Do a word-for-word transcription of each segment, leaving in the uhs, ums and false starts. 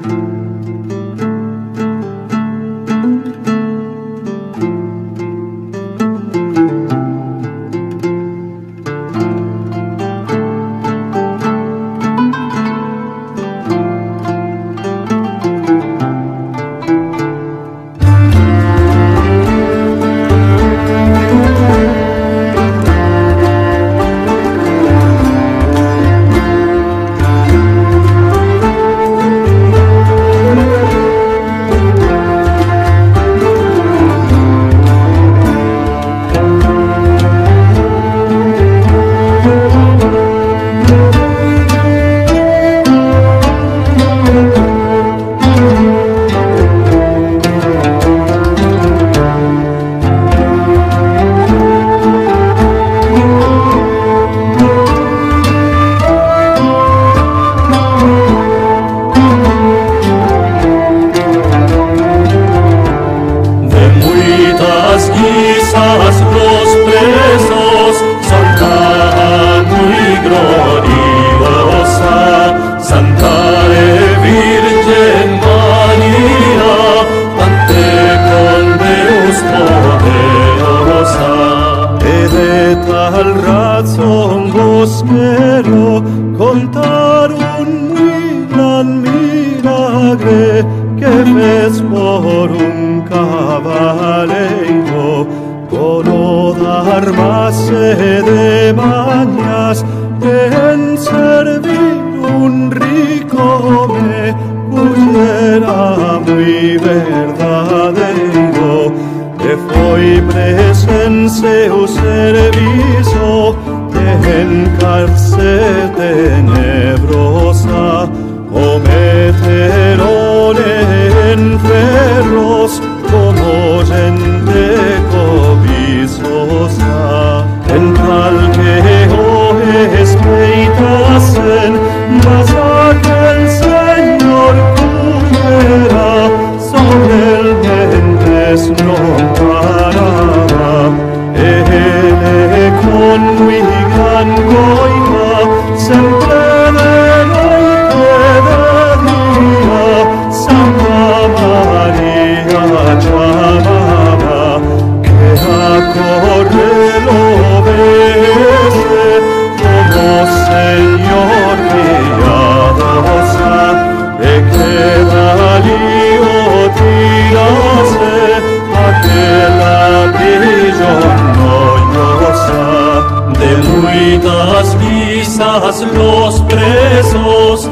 Los presos,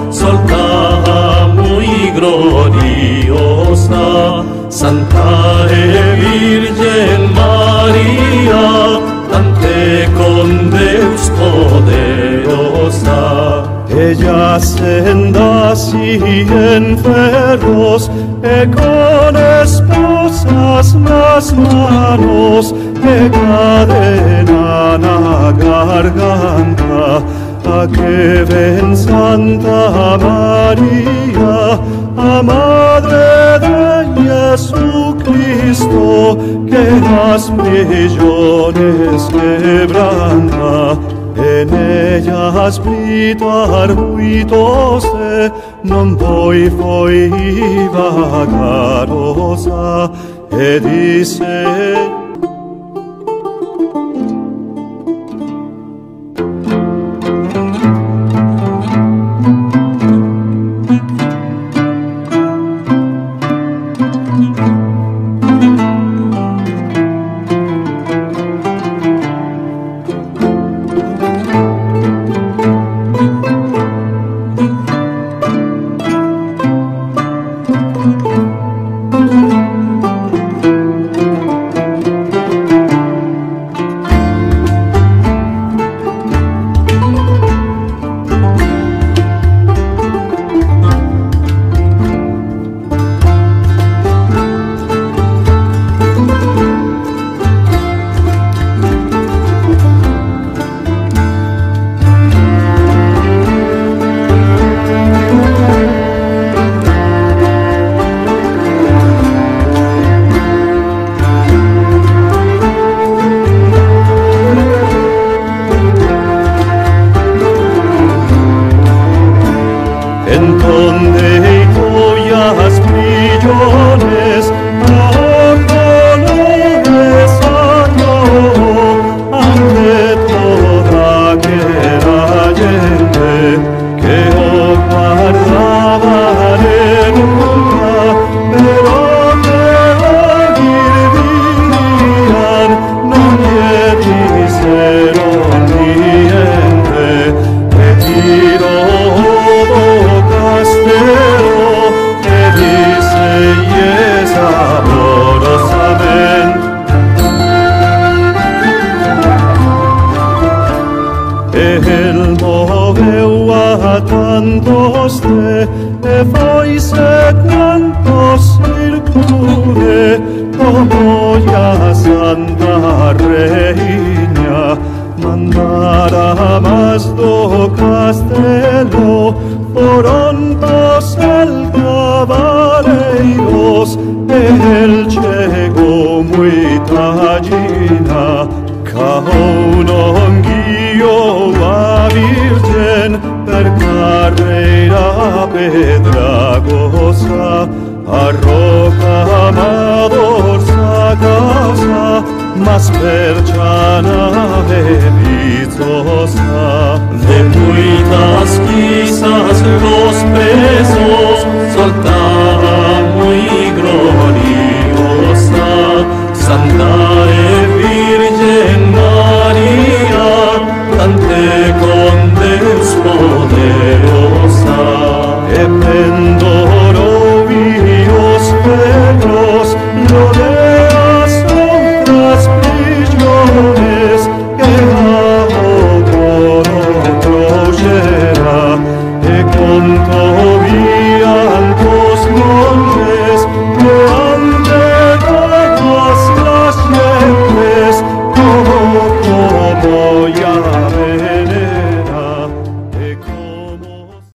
soltaba muy gloriosa, Santa Virgen María, ante con Deus poderosa. Ella sendas y enfermos, e con esposas las manos, e cadenan a garganta, a que ven Santa María, a Madre de Jesucristo, que las millones quebranta. En ellas brita ruidose, non voi foi vagarosa, e dice hoy sé cuánto circude, como ya Santa Reina, mandara más do castelo, forontos el caballeiros, el chego muy tallina, ca un onguio va virgen per carrera pedragosa, a roca amadorsa causa, mas perchana delitosa. De muitas quizás los presos